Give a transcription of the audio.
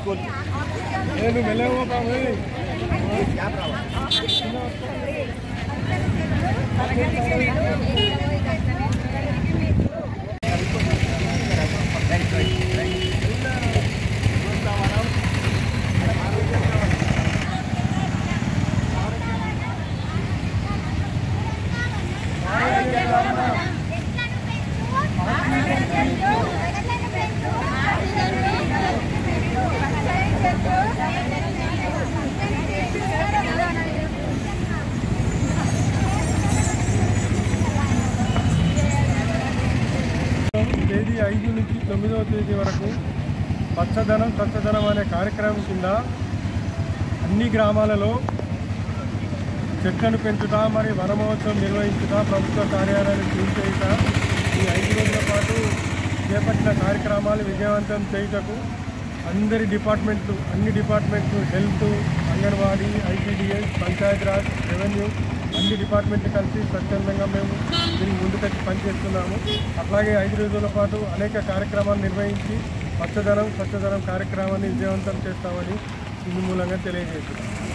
తేదీ 5 నుంచి 9వ తేదీ వరకు పచ్చదనం స్వచ్ఛదనం అనే కార్యక్రమం కింద అన్ని గ్రామాలలో చెట్లను పెంచుట మరియు వన మహోత్సవం నిర్వహించుట ప్రభుత్వ కార్యాలయాన్ని క్లీన్ చేయుట ఈ 5 రోజుల పాటు చేపట్టిన కార్యక్రమాలు విజయవంతం చేయుటకు అన్ని డిపార్ట్మెంట్లు health, anganwadi, ITDS, Panchayati Raj, revenue అన్ని డిపార్ట్మెంట్లు కలిసి స్వచ్ఛందంగా మేము దీనికి ముందుకొచ్చి పనిచేస్తున్నాము. అట్లాగే 5 రోజుల పాటు అనేక కార్యక్రమాలు నిర్వహించి స్వచ్ఛదనం కార్యక్రమాన్ని విజయవంతం చేస్తామని ఇందు మూలంగా తెలియజేస్తున్నాం.